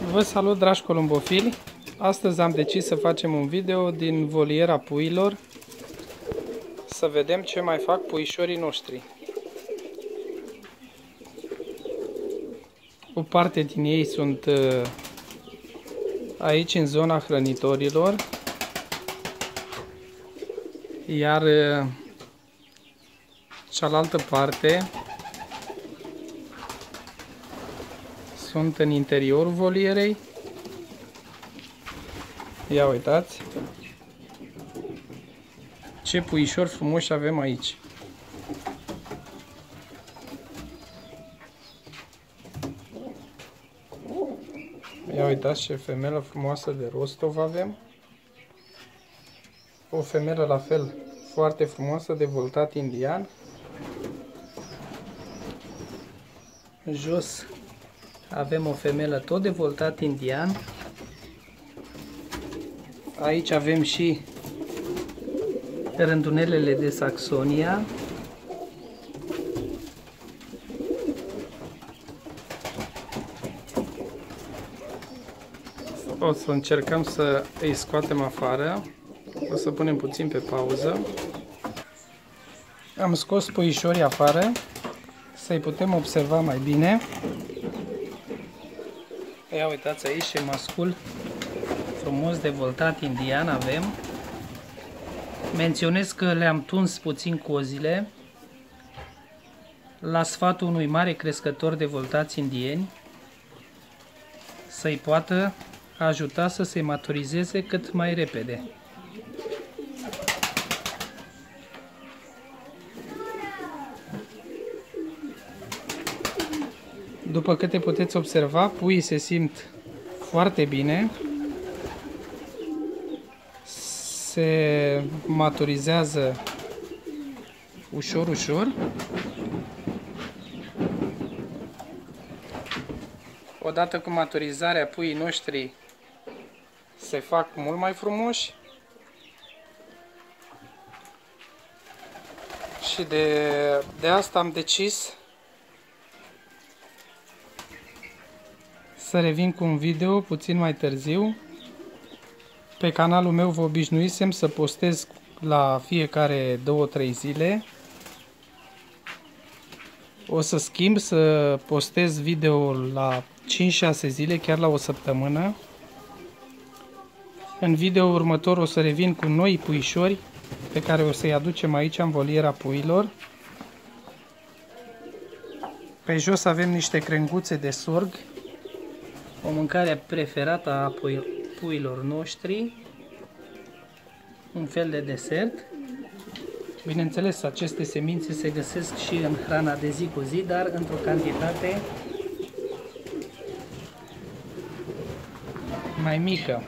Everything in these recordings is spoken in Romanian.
Vă salut, dragi columbofili! Astăzi am decis să facem un video din voliera puiilor, să vedem ce mai fac puișorii noștri. O parte din ei sunt aici în zona hrănitorilor, iar cealaltă parte sunt în interiorul volierei. Ia uitați ce puișori frumoși avem aici. Ia uitați ce femelă frumoasă de Rostov avem. O femelă la fel foarte frumoasă de voltat indian. Jos avem o femelă tot de voltat indian. Aici avem și rândunelele de Saxonia. O să încercăm să îi scoatem afară. O să punem puțin pe pauză. Am scos puișorii afară să-i putem observa mai bine. Ia uitați aici ce mascul frumos de voltat indian avem. Menționez că le-am tuns puțin cozile la sfatul unui mare crescător de voltați indieni, să-i poată ajuta să se maturizeze cât mai repede. După câte puteți observa, puii se simt foarte bine, se maturizează ușor, ușor. Odată cu maturizarea, puii noștri se fac mult mai frumoși și de asta am decis să revin cu un video puțin mai târziu. Pe canalul meu vă obișnuisem să postez la fiecare 2-3 zile. O să schimb să postez video la 5-6 zile, chiar la o săptămână. În video următor o să revin cu noi puișori pe care o să-i aducem aici în voliera puiilor. Pe jos avem niște crenguțe de sorg, o mâncare preferată a puiilor noștri, un fel de desert. Bineînțeles, aceste semințe se găsesc și în hrana de zi cu zi, dar într-o cantitate mai mică.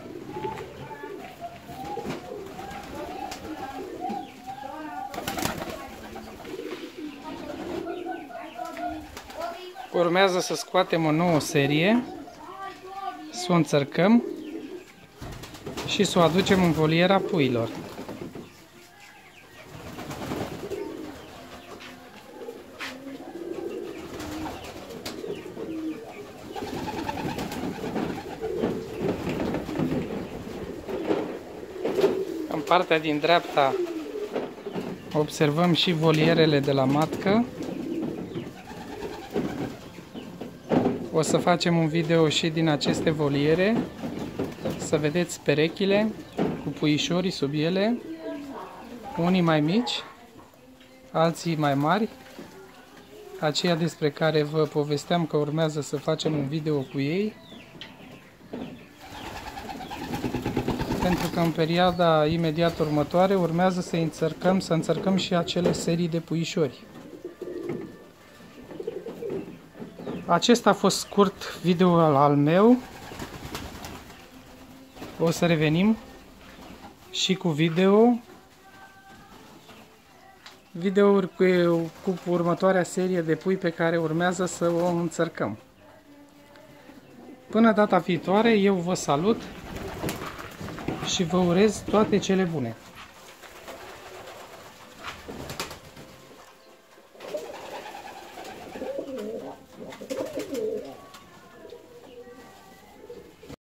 Urmează să scoatem o nouă serie, să o înțărcăm și să o aducem în voliera puiilor. În partea din dreapta observăm și volierele de la matcă. O să facem un video și din aceste voliere, să vedeți perechile cu puișorii sub ele, unii mai mici, alții mai mari, aceia despre care vă povesteam că urmează să facem un video cu ei, pentru că în perioada imediat următoare urmează să înțărcăm și acele serii de puișori. Acesta a fost scurt video al meu. O să revenim și cu videouri cu următoarea serie de pui pe care urmează să o înțărcăm. Până data viitoare, eu vă salut și vă urez toate cele bune.